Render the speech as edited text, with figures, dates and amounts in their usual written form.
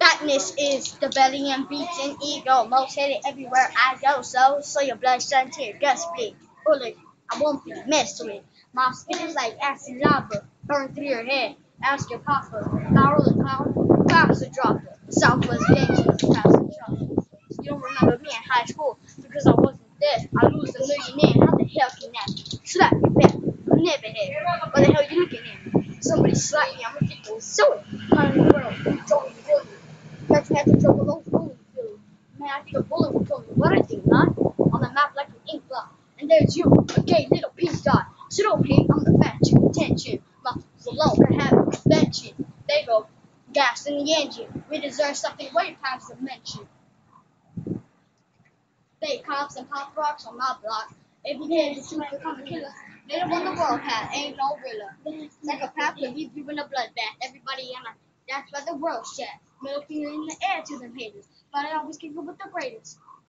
Fatness is the belly and beating ego, most hated everywhere I go. So your blood, sweat, and tear, guts bleed. Bullet, I won't be messed with. My spit is like acid lava, burn through your head. Ask your papa, barrel the clown, fast a dropper. Southwest gangsters, fast a dropper. You don't remember me in high school because I wasn't there. I lose a millionaire. How the hell can that? Slap me back, never hit. What the hell you looking at? Somebody slap me, I'm gonna get those so kind of world. You don't feel me. Catch me at the trouble, those bullet field. Man, I think a bullet will kill me. What I think not? On the map like an ink blot. And there's you, a gay little pink dot. So don't hate, I'm the fat chick, attention. Muscles alone can have a convention. They go, gas in the engine. We deserve something way past the mention. They cops and pop rocks on my block. If you get the truth, become a killer. Native on the world path, ain't no realer. Psychopath will leave you in a bloodbath. Everybody in a that's why the world's shat. Middle finger in the air to them haters. But I always keep it with the greatest.